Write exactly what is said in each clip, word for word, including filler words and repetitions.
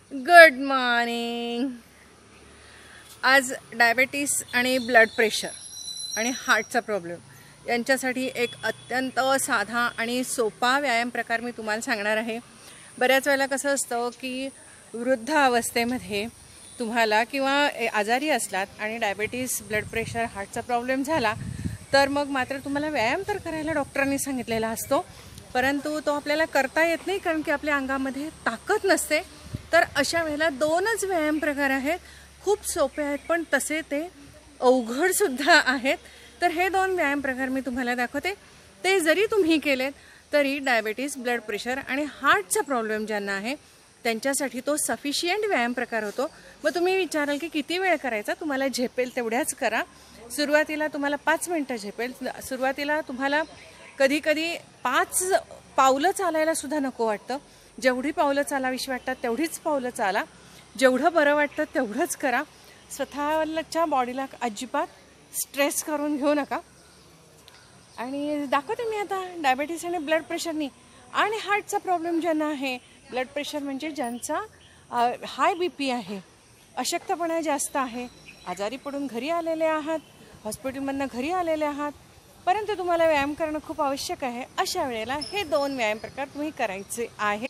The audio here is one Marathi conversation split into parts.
Good morning. आज डायबिटीस आणि ब्लड प्रेशर आणि हार्टचा प्रॉब्लेम यांच्यासाठी एक अत्यंत साधा आणि सोपा व्यायाम प्रकार मी तुम्हाला सांगणार आहे. बऱ्याच वेळेला कसं असतं की वृद्ध अवस्थेमध्ये तुम्हाला किंवा आजारी असलात आणि डायबिटीस, ब्लड प्रेशर, हार्टचा प्रॉब्लेम झाला तर मग मात्र तुम्हाला व्यायाम तर करायला डॉक्टरांनी सांगितलेला असतो, परंतु तो आपल्याला करता येत नाही कारण की आपल्या अंगामध्ये ताकद नसते. तर अशा वेळेला दोनच व्यायाम प्रकार आहेत, खूप सोपे आहेत पण तसे ते अवघड सुद्धा आहेत. तर हे दोन व्यायाम प्रकार मी तुम्हाला दाखवते. ते जरी तुम्ही केलेत तरी डायबिटीस, ब्लड प्रेशर आणि हार्टचा प्रॉब्लेम ज्यांना आहे त्यांच्यासाठी तो सफिशियंट व्यायाम प्रकार होतो. मग तुम्ही विचाराल की किती वेळ करायचा? तुम्हाला झेपेल तेवढ्याच करा. सुरुवातीला तुम्हाला पाच मिनटं झेपेल. सुरुवातीला तुम्हाला कधी कधी पाच पावलं चालायला सुद्धा नको वाटतं. जेवढी पावलं चालावीशी वाटतात तेवढीच पावलं चाला. जेवढं बरं वाटतं तेवढंच करा. स्वतःच्या बॉडीला अजिबात स्ट्रेस करून घेऊ नका. आणि दाखवते मी आता डायबिटीस आणि ब्लड प्रेशरनी आणि हार्टचा प्रॉब्लेम ज्यांना आहे. ब्लड प्रेशर म्हणजे ज्यांचा हाय बी पी आहे, अशक्तपणा जास्त आहे, आजारी पडून घरी आलेले आहात, हॉस्पिटलमधनं घरी आलेले आहात, परंतु तुम्हाला व्यायाम करणं खूप आवश्यक आहे. अशा वेळेला हे दोन व्यायाम प्रकार तुम्ही करायचे आहे.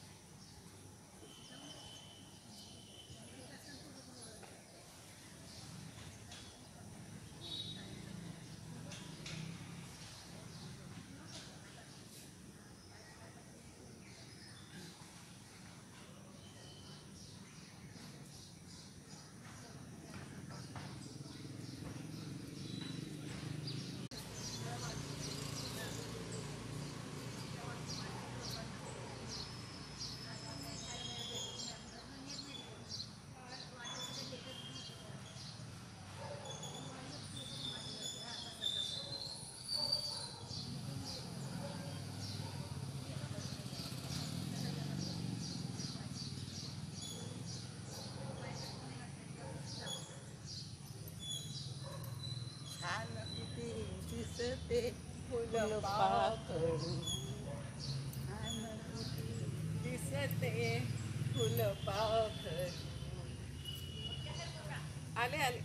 दिसते फुलं पाखरू, दिसते फुलं पाखरू. आले आले.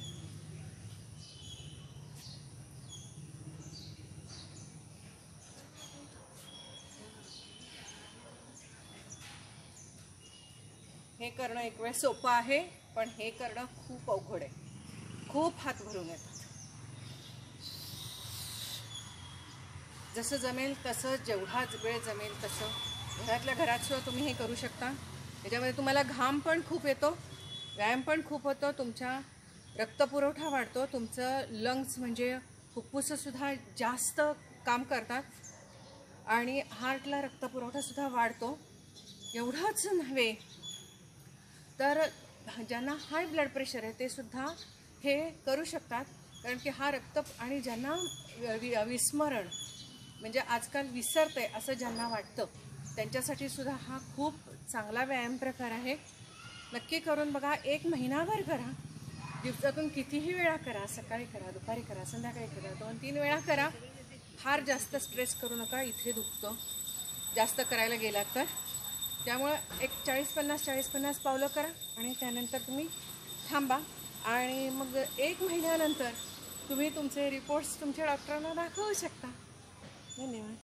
हे करणं एक वेळ सोपं आहे पण हे करणं खूप अवघड आहे. खूप हात भरून येतात. जसं जमेल तसं, जेवढा वेळ जमेल तसं घरातल्या घरात सुद्धा तुम्ही हे करू शकता. त्याच्यामध्ये तुम्हाला घाम पण खूप येतो, व्यायाम पण खूप होतो, तुमचा रक्तपुरवठा वाढतो, तुमचं लंग्स म्हणजे फुफ्फुसंसुद्धा जास्त काम करतात आणि हार्टला रक्तपुरवठासुद्धा वाढतो. एवढंच नव्हे तर ज्यांना हाय ब्लड प्रेशर आहे ते सुद्धा हे करू शकतात, कारण की हा रक्त आणि ज्यांना वि विस्मरण म्हणजे आजकाल विसरते असं ज्यांना वाटतं त्यांच्यासाठी सुद्धा हा खूप चांगला व्यायाम प्रकार आहे. नक्की करून बघा. एक महिनाभर करा. दिवसातून कितीही वेळा करा. सकाळी करा, दुपारी करा, संध्याकाळी करा, दोन तीन वेळा करा. फार जास्त स्ट्रेस करू नका. इथे दुखतं जास्त करायला गेलात तर. त्यामुळं एक चाळीस पन्नास चाळीस पन्नास पावलं करा आणि त्यानंतर तुम्ही थांबा आणि मग एक महिन्यानंतर तुम्ही तुमचे रिपोर्ट्स तुमच्या डॉक्टरांना दाखवू शकता. धन्यवाद.